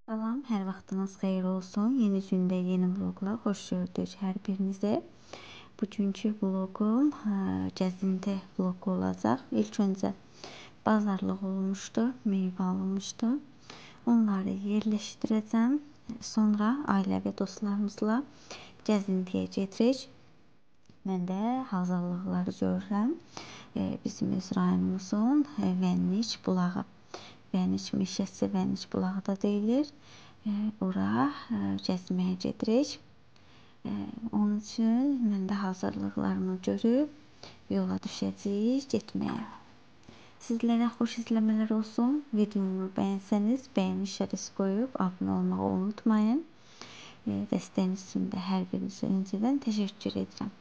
Salam, hər vaxtınız xeyir olsun. Yeni gündə, yeni vloqla xoş gördük hər birinizi. Bugünkü vloqum gəzinti vloqu olacaq. İlk öncə bazarlıq olmuşdu, meyvə alınmışdı. Onları yerləşdirəcəm. Sonra ailə və dostlarımızla gəzintiyə gedirik. Mən də hazırlıqları görürəm. Bizim öz rayonumuzun Vənnic bulağı. Vənic meşəsi, Vənic bulağı da deyilir. Ora gəzməyə gedirik. Onun üçün mən də hazırlıqlarımı görüb yola düşəcəyik getməyə. Sizlərə xoş izləmələr olsun. Videomu bəyənsəniz bəyən işarəsi qoyub abunə olmağı unutmayın. Dəstəyiniz üçün də hər birinizə öncədən təşəkkür edirəm.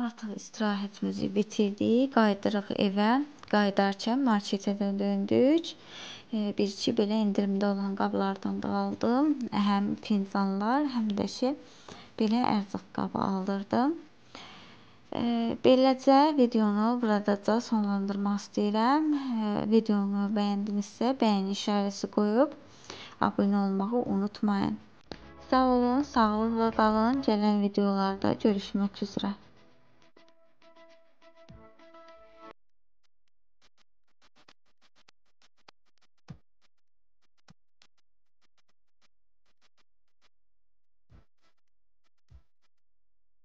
Artıq istirahətimizi bitirdik. Qayıdırıq evə. Qayıdarkən marketə döndük. Bir-iki belə endirimdə olan qablardan da aldım. Həm fincanlar, həm də ki, belə ərzaq qabı alırdım. Beləcə videonu burada sonlandırmaq istəyirəm. Videonu bəyəndinizsə, bəyəni işarəsi qoyub abunə olmağı unutmayın. Sağ olun, sağlıqla qalın. Gələn videolarda görüşmək üzrə.